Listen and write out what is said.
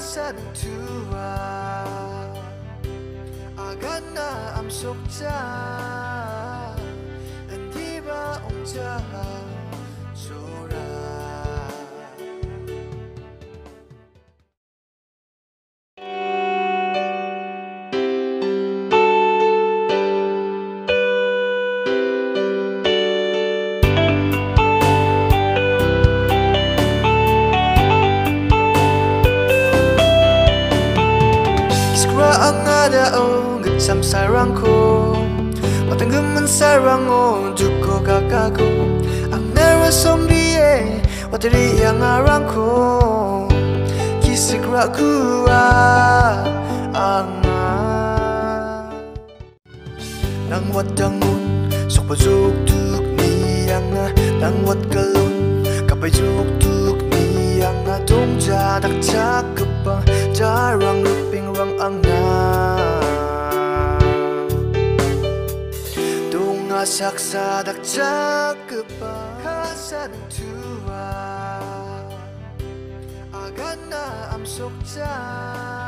kasan tua agana am sokja andiba ongja sura. Ang ada o getsam sarangko watanggemen sarango duko kakako ang narasom die wateri yang arangko kisikra kuwa anga nang watangun sok pajok tuk nianga nang wat kalun kapay jok tuk nianga dong jadak cakepang jarang luping rang anga dong saksa dak cakepang kasan tua agana am sokja